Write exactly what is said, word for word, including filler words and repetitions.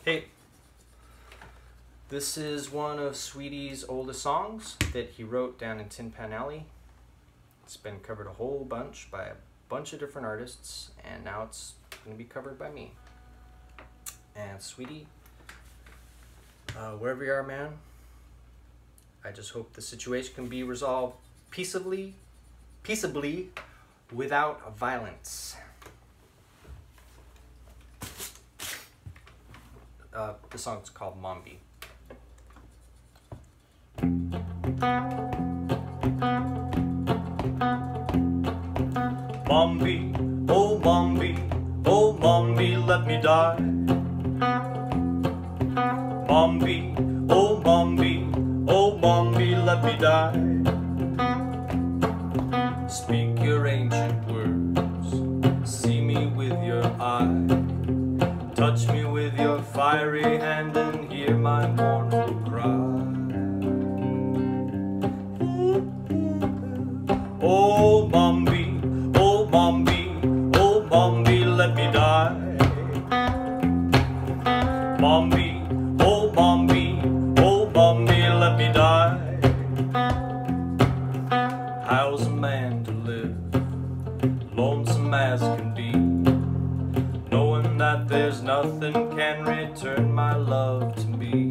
Hey, this is one of Sweetie's oldest songs that he wrote down in Tin Pan Alley. It's been covered a whole bunch by a bunch of different artists, and now it's going to be covered by me. And Sweetie, uh, wherever you are, man, I just hope the situation can be resolved peaceably, peaceably, without violence. Uh, the song's called Mombi. Mombi, oh Mombi, oh Mombi, let me die. Mombi, oh Mombi, oh Mombi, let me die. Speak your ancient words, see me with your eye. Touch me with your fiery hand and hear my mournful cry. Oh Mombi, oh Mombi, oh Mombi, let me die. Mombi, oh Mombi, oh Mombi, let me die. How's a man to live, lonesome as can be, knowing that there's nothing can return my love to me?